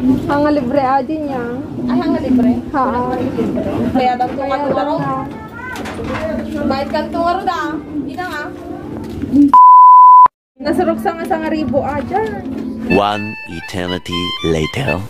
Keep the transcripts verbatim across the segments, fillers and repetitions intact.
Ang libre aja niya. Ay, ang libre? Ha. Kaya daw itong katularo. Bayad kang tungaro da. Ina nga. Nasurok sa nga sa ribo aja. One eternity later.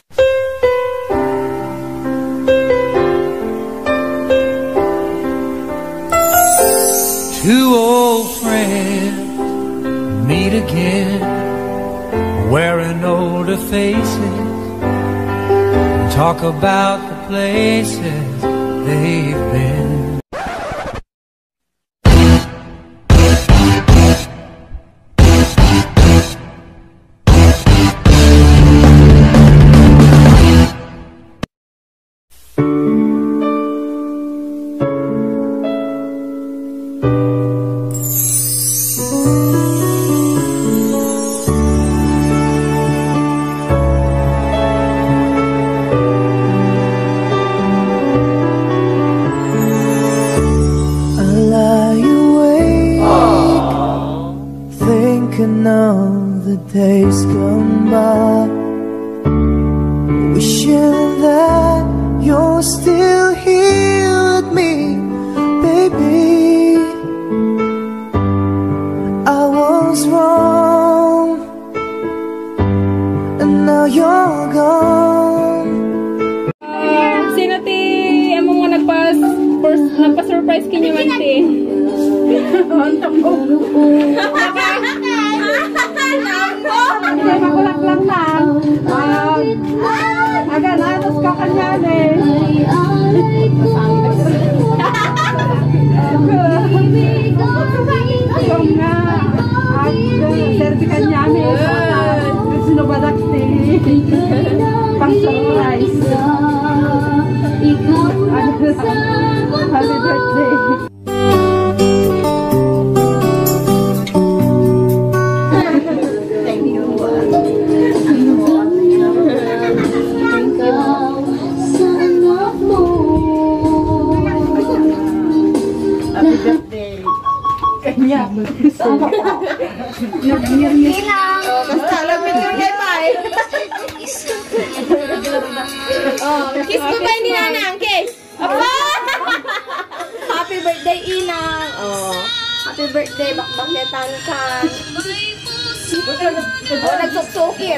Two old friends meet again, wearing older faces, talk about the places they've been. Of the days gone by, wishing that you're still here with me, baby. I was wrong, and now you're gone. Uh, sino ti amo nga nagpas nagpa-surprise kinyo man ti? Antong ko. Makulak lang lang. Agad na, tapos kakanyan eh. Yung nga, at serbi kanyan eh. Sino ba dakti? Pang surprise. Happy birthday. Basta alam mo yung kay Pai. Oh, kiss mo ba hindi nanang? Kiss! Apa! Happy birthday, Inang! Oh, happy birthday, bakbaketan ka. Oh, nagsuksukir.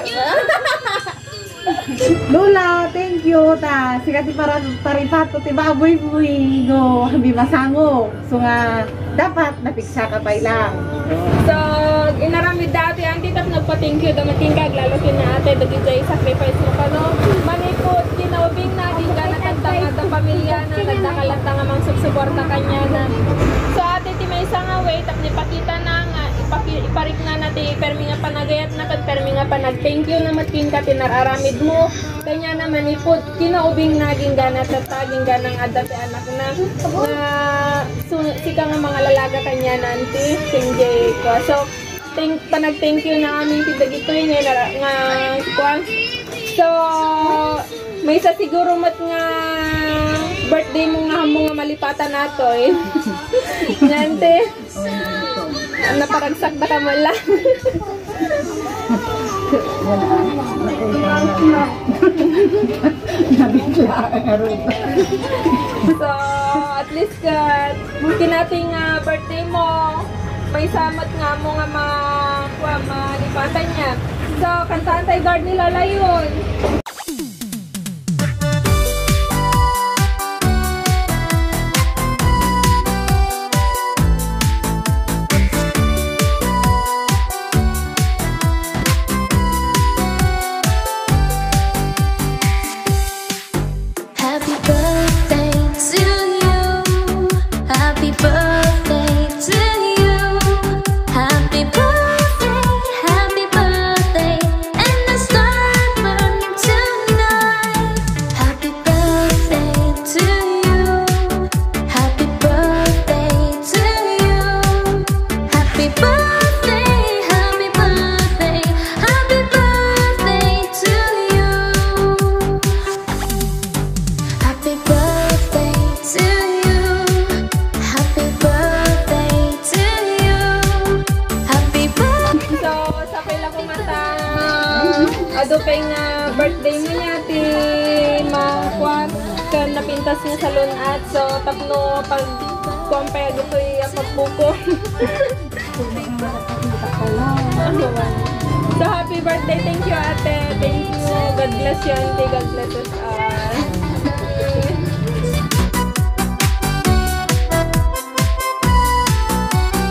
Lola, thank you ta. Sigati para taripato ti baboy buhi go habi masango. So nga dapat napiksa ka pa lang. So inaramid dati ang titap nagpa-thank you damating kag lalo kina ate dagi jay sacrifice mo pa no. Manipod kinawbing na din kana kantang at pamilya na nagdakalanta nga mang suporta kanya na. So ate ti may nga way tap ni pakita na nga iparik na natin permi nga panagayat na kag permi nga panag thank you na matin ka tinararamid mo kanya naman ipod kinaubing naging gana at taging ganang adate anak na nga so, sika nga mga lalaga kanya nanti tingjay ko so thank, panag thank you na aming tidagitoy nga nga kwan so may sa siguro mat nga birthday mo nga mo nga malipatan nato eh nante naparagsak na ka mo lang. So, at least kat, kinating uh, birthday mo, may samat nga mo nga ma malipatan niya. So, kantaan tayo guard ni Lola yun. Happy birthday, and the sun burning to Adupay nga birthday mo niya, ti makuha ka napintas niya sa lunat. So, tapno pag kuwampay adutoy apapuko. So, happy birthday. Thank you, ate. Thank you. God bless you, auntie. God bless us all.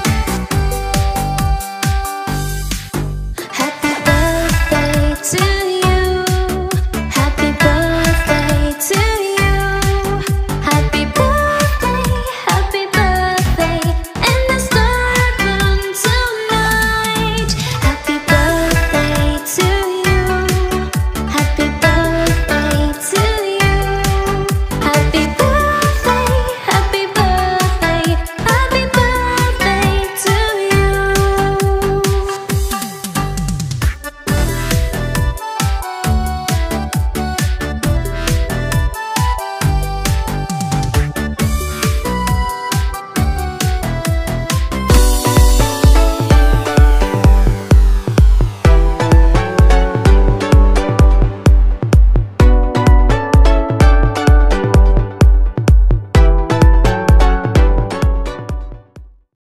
Happy birthday to you.